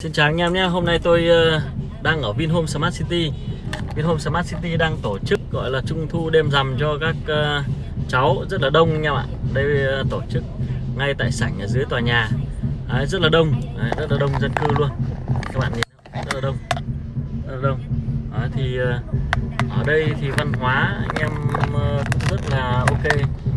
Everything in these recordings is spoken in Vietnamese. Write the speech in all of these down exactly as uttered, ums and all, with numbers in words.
Xin chào anh em nhé. Hôm nay tôi uh, đang ở Vinhome Smart City. Vinhome Smart City đang tổ chức gọi là trung thu đêm rằm cho các uh, cháu rất là đông anh em ạ. Đây uh, tổ chức ngay tại sảnh ở dưới tòa nhà. Đấy, rất là đông, Đấy, rất là đông dân cư luôn. Các bạn nhìn rất là đông, rất là đông. Đấy, thì uh, ở đây thì văn hóa anh em uh, cũng rất là ok.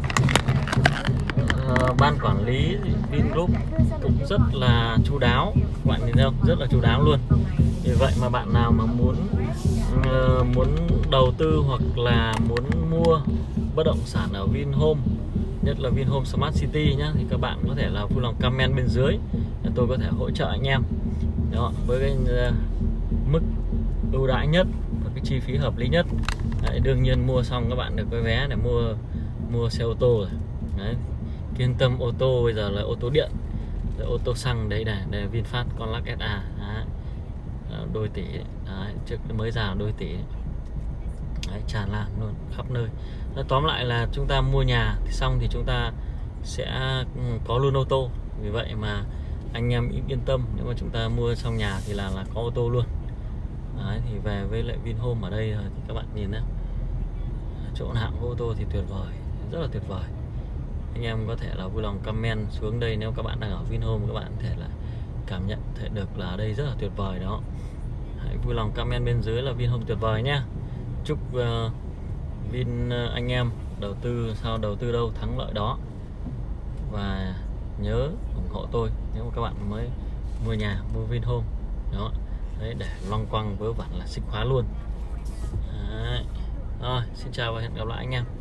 Uh, ban quản lý Vingroup cũng rất là chu đáo, các bạn nhìn thấy không, rất là chu đáo luôn. Vì vậy mà bạn nào mà muốn uh, muốn đầu tư hoặc là muốn mua bất động sản ở Vinhome, nhất là Vinhome Smart City nhá, thì các bạn có thể là vui lòng comment bên dưới để tôi có thể hỗ trợ anh em đó với cái uh, mức ưu đãi nhất và cái chi phí hợp lý nhất. Đấy, đương nhiên mua xong các bạn được cái vé để mua mua xe ô tô rồi. Đấy, yên tâm, ô tô bây giờ là ô tô điện, rồi ô tô xăng đấy này, đây là VinFast Conlac ét a, đấy, đôi tỷ đấy, trước mới ra đôi tỷ đấy, tràn lan luôn khắp nơi. Nói tóm lại là chúng ta mua nhà thì xong thì chúng ta sẽ có luôn ô tô. Vì vậy mà anh em yên tâm, nếu mà chúng ta mua xong nhà thì là là có ô tô luôn. Đấy, thì về với lại Vinhome ở đây thì các bạn nhìn nhé, chỗ nào có ô tô thì tuyệt vời, rất là tuyệt vời. Anh em có thể là vui lòng comment xuống đây nếu các bạn đang ở Vinhome, các bạn có thể là cảm nhận thể được là ở đây rất là tuyệt vời đó. Hãy vui lòng comment bên dưới là Vinhome tuyệt vời nhé. Chúc uh, Vin uh, anh em đầu tư sao đầu tư đâu thắng lợi đó. Và nhớ ủng hộ tôi nếu mà các bạn mới mua nhà, mua Vinhome đó. Đấy, để loăng quăng vớ vẩn là xích khóa luôn. Đấy. Rồi, xin chào và hẹn gặp lại anh em.